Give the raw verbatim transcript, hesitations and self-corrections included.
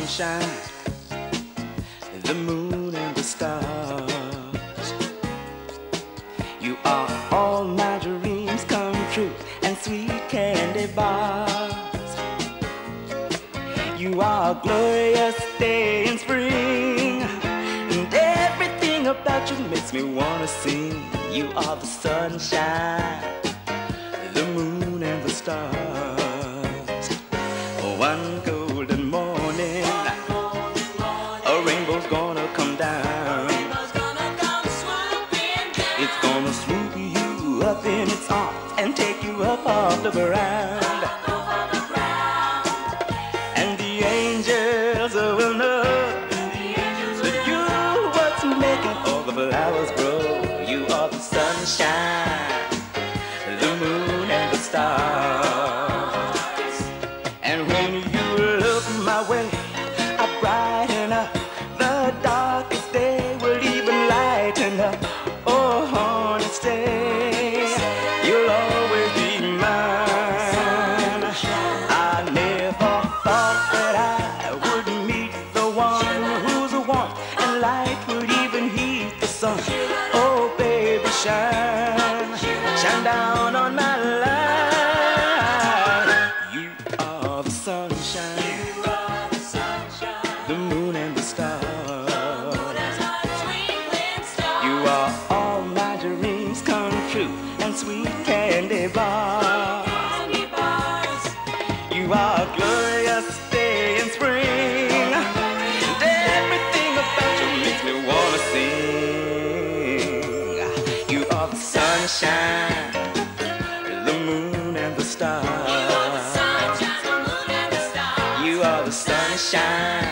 sunshine, the moon and the stars. You are all my dreams come true and sweet candy bars. You are a glorious day in spring, and everything about you makes me wanna sing. You are the sunshine, the moon and the stars. One golden morning, a rainbow's gonna come down. It's gonna swoop you up in its arms and take you up off the ground. And the angels will know that you're what's making all the flowers grow. You are the sunshine, the moon and the stars. And when you look my way, I brighten up. The darkest day will even lighten up. Oh, honey, stay. You'll always be mine. I never thought that I would meet the one who's a warmth and light would even heat the sun. Oh, baby, shine, shine down on my life. You are the sunshine, the moon and the stars. You are all my dreams come true and sweet candy bars. You are a glorious day in spring, and everything about you makes me wanna sing. You are the sunshine, the moon and the stars. You are the sunshine,